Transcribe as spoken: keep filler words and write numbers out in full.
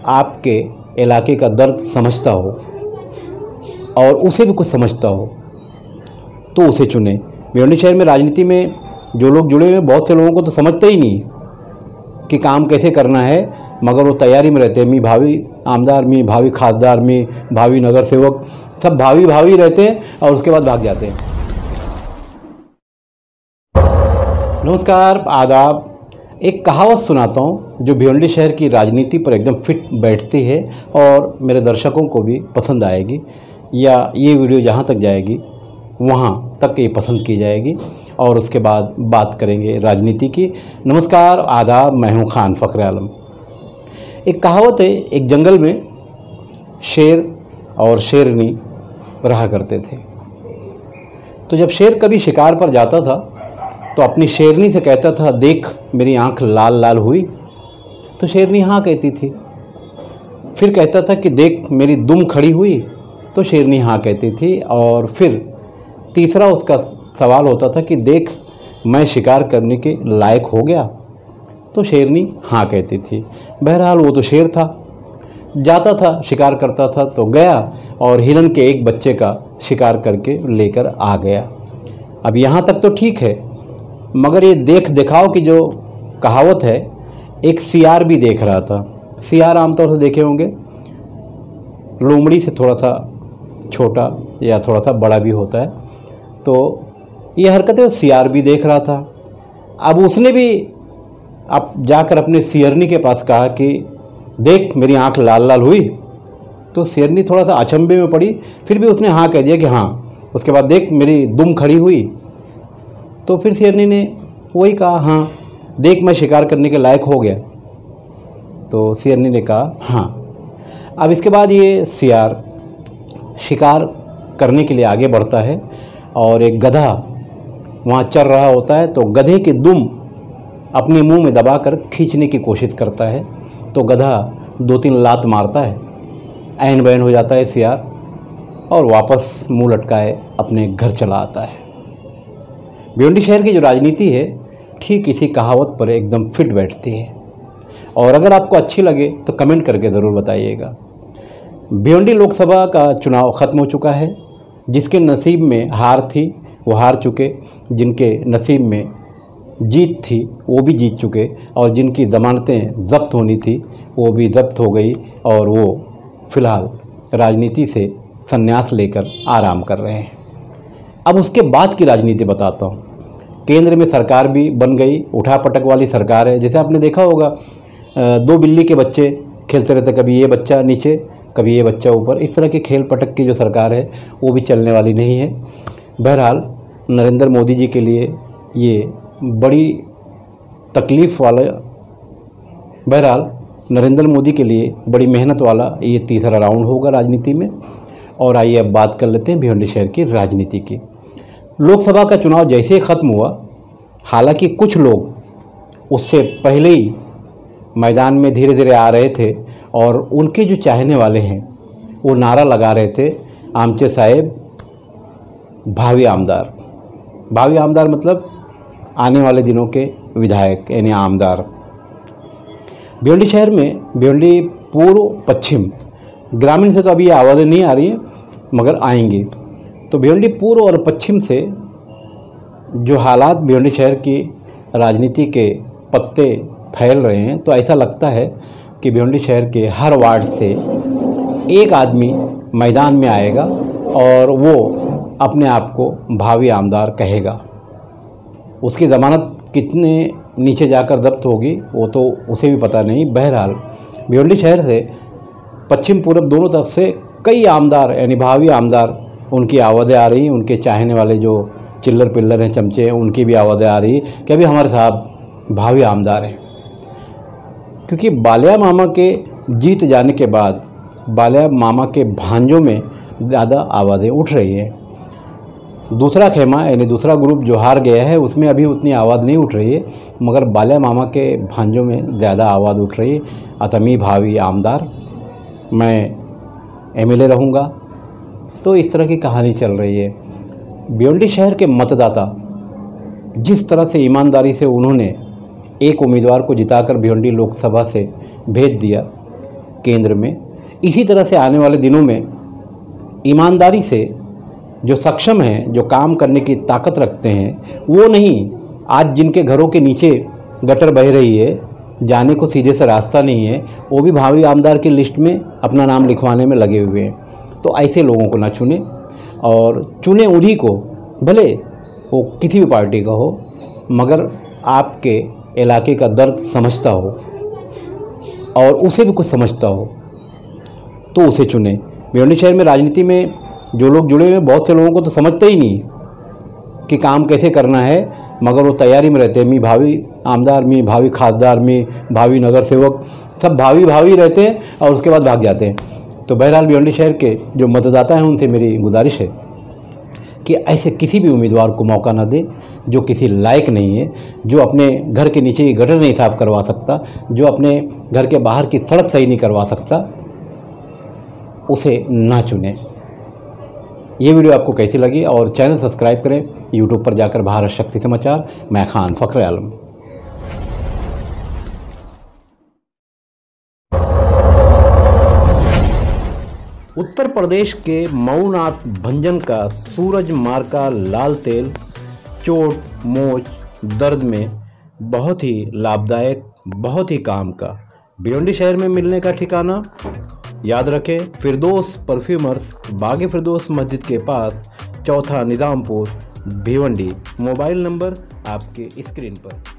आपके इलाके का दर्द समझता हो और उसे भी कुछ समझता हो तो उसे चुने। भिवंडी शहर में राजनीति में जो लोग जुड़े हुए बहुत से लोगों को तो समझते ही नहीं कि काम कैसे करना है, मगर वो तैयारी में रहते हैं। मी भावी आमदार, मी भावी खासदार, मी भावी नगर सेवक, सब भावी भावी रहते हैं और उसके बाद भाग जाते हैं। नमस्कार, आदाब। एक कहावत सुनाता हूँ जो भिवंडी शहर की राजनीति पर एकदम फिट बैठती है और मेरे दर्शकों को भी पसंद आएगी, या ये वीडियो जहाँ तक जाएगी वहाँ तक ये पसंद की जाएगी और उसके बाद बात करेंगे राजनीति की। नमस्कार, आदाब, मैं हूँ खान फ़ख्र आलम। एक कहावत है, एक जंगल में शेर और शेरनी रहा करते थे। तो जब शेर कभी शिकार पर जाता था तो अपनी शेरनी से कहता था, देख मेरी आंख लाल लाल हुई। तो शेरनी हाँ कहती थी। फिर कहता था कि देख मेरी दुम खड़ी हुई। तो शेरनी हाँ कहती थी। और फिर तीसरा उसका सवाल होता था कि देख मैं शिकार करने के लायक हो गया। तो शेरनी हाँ कहती थी। बहरहाल वो तो शेर था, जाता था, शिकार करता था, तो गया और हिरन के एक बच्चे का शिकार करके लेकर आ गया। अब यहाँ तक तो ठीक है, मगर ये देख दिखाओ की जो कहावत है, एक सियार भी देख रहा था। सियार आमतौर से देखे होंगे, लोमड़ी से थोड़ा सा छोटा या थोड़ा सा बड़ा भी होता है। तो ये हरकतें सियार भी देख रहा था। अब उसने भी अब जाकर अपने सियरनी के पास कहा कि देख मेरी आंख लाल लाल हुई। तो सियरनी थोड़ा सा अचंभे में पड़ी, फिर भी उसने हाँ कह दिया कि हाँ। उसके बाद देख मेरी दुम खड़ी हुई। तो फिर सियरनी ने वही कहा, हाँ देख मैं शिकार करने के लायक हो गया। तो सियरनी ने कहा हाँ। अब इसके बाद ये सियार शिकार करने के लिए आगे बढ़ता है और एक गधा वहाँ चल रहा होता है। तो गधे की दुम अपने मुंह में दबाकर खींचने की कोशिश करता है। तो गधा दो तीन लात मारता है, ऐन बैन हो जाता है सियार और वापस मुंह लटकाए अपने घर चला आता है। भिवंडी शहर की जो राजनीति है ठीक इसी कहावत पर एकदम फिट बैठती है। और अगर आपको अच्छी लगे तो कमेंट करके ज़रूर बताइएगा। भिवंडी लोकसभा का चुनाव ख़त्म हो चुका है। जिसके नसीब में हार थी वो हार चुके, जिनके नसीब में जीत थी वो भी जीत चुके, और जिनकी ज़मानतें ज़ब्त होनी थी वो भी ज़ब्त हो गई और वो फ़िलहाल राजनीति से संन्यास लेकर आराम कर रहे हैं। अब उसके बाद की राजनीति बताता हूँ। केंद्र में सरकार भी बन गई, उठा पटक वाली सरकार है। जैसे आपने देखा होगा, दो बिल्ली के बच्चे खेलते रहते, कभी ये बच्चा नीचे कभी ये बच्चा ऊपर। इस तरह के खेल पटक की जो सरकार है वो भी चलने वाली नहीं है। बहरहाल नरेंद्र मोदी जी के लिए ये बड़ी तकलीफ़ वाला बहरहाल नरेंद्र मोदी के लिए बड़ी मेहनत वाला ये तीसरा राउंड होगा राजनीति में। और आइए अब बात कर लेते हैं भिवंडी शहर की राजनीति की। लोकसभा का चुनाव जैसे ही ख़त्म हुआ, हालांकि कुछ लोग उससे पहले ही मैदान में धीरे धीरे आ रहे थे और उनके जो चाहने वाले हैं वो नारा लगा रहे थे, आमचे साहेब भावी आमदार। भावी आमदार मतलब आने वाले दिनों के विधायक यानी आमदार। भिवंडी शहर में भिवंडी पूर्व पश्चिम, ग्रामीण से तो अभी ये आवाज़ें नहीं आ रही हैं मगर आएंगी। तो भिवंडी पूर्व और पश्चिम से जो हालात भिवंडी शहर की राजनीति के पत्ते फैल रहे हैं, तो ऐसा लगता है कि भिवंडी शहर के हर वार्ड से एक आदमी मैदान में आएगा और वो अपने आप को भावी आमदार कहेगा। उसकी ज़मानत कितने नीचे जाकर जब्त होगी वो तो उसे भी पता नहीं। बहरहाल भिवंडी शहर से पश्चिम पूर्व दोनों तरफ से कई आमदार यानी भावी आमदार, उनकी आवाज़ें आ रही, उनके चाहने वाले जो चिल्लर पिल्लर हैं, चमचे हैं, उनकी भी आवाज़ें आ रही कि अभी हमारे साहब भावी आमदार हैं। क्योंकि बालिया मामा के जीत जाने के बाद बालिया मामा के भांजों में ज़्यादा आवाज़ें उठ रही हैं। दूसरा खेमा यानी दूसरा ग्रुप जो हार गया है उसमें अभी उतनी आवाज़ नहीं उठ रही है, मगर बालिया मामा के भांजों में ज़्यादा आवाज़ उठ रही है। अतमी भावी आमदार, मैं एमएलए रहूँगा। तो इस तरह की कहानी चल रही है। भिवंडी शहर के मतदाता जिस तरह से ईमानदारी से उन्होंने एक उम्मीदवार को जिताकर भिवंडी लोकसभा से भेज दिया केंद्र में। इसी तरह से आने वाले दिनों में ईमानदारी से जो सक्षम हैं, जो काम करने की ताकत रखते हैं, वो नहीं, आज जिनके घरों के नीचे गटर बह रही है, जाने को सीधे से रास्ता नहीं है, वो भी भावी आमदार की लिस्ट में अपना नाम लिखवाने में लगे हुए हैं। तो ऐसे लोगों को ना चुने, और चुने उन्हीं को, भले वो किसी भी पार्टी का हो, मगर आपके इलाके का दर्द समझता हो और उसे भी कुछ समझता हो तो उसे चुने। भिवंडी शहर में राजनीति में जो लोग जुड़े हुए, बहुत से लोगों को तो समझते ही नहीं कि काम कैसे करना है, मगर वो तैयारी में रहते हैं। मी भावी आमदार, मी भावी खासदार, मी भावी नगर सेवक, सब भावी भावी रहते हैं और उसके बाद भाग जाते हैं। तो बहरहाल भिवंडी शहर के जो मतदाता हैं उनसे मेरी गुजारिश है कि ऐसे किसी भी उम्मीदवार को मौका ना दे जो किसी लायक नहीं है, जो अपने घर के नीचे की गटर नहीं साफ़ करवा सकता, जो अपने घर के बाहर की सड़क सही नहीं करवा सकता, उसे ना चुने। ये वीडियो आपको कैसी लगी, और चैनल सब्सक्राइब करें यूट्यूब पर जाकर भारत शक्ति समाचार। मैं खान फ़ख्र आलम। उत्तर प्रदेश के मऊनाथ भंजन का सूरज मार्का लाल तेल चोट, मोच, दर्द में बहुत ही लाभदायक, बहुत ही काम का। भिवंडी शहर में मिलने का ठिकाना याद रखें, फिरदौस परफ्यूमर्स, बागे फिरदौस मस्जिद के पास, चौथा निज़ामपुर, भिवंडी। मोबाइल नंबर आपके स्क्रीन पर।